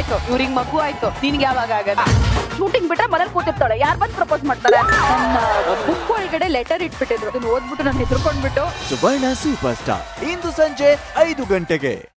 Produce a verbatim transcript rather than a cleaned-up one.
ಆಯ್ತು ಇವ್ರಿಗೆ ಮಗು ಆಯ್ತು ನಿನ್ಗೆ ಯಾವಾಗ ಆಗಲ್ಲ ಶೂಟಿಂಗ್ ಬಿಟ್ರೆ ಮನೇಲಿ ಕೂತಿರ್ತಾಳೆ ಯಾರು ಬಂದು ಪ್ರಪೋಸ್ ಮಾಡ್ತಾರೆ ನನ್ನ ಬುಕ್ ಒಳಗಡೆ ಲೆಟರ್ ಇಟ್ಬಿಟ್ಟಿದ್ರು ಅದನ್ನ ಓದ್ಬಿಟ್ಟು ನಾನು ಹೆದರ್ಕೊಂಡ್ಬಿಟ್ಟು ಸುವರ್ಣ ಸೂಪರ್ ಸ್ಟಾರ್ ಇಂದು ಸಂಜೆ ಐದು ಗಂಟೆಗೆ.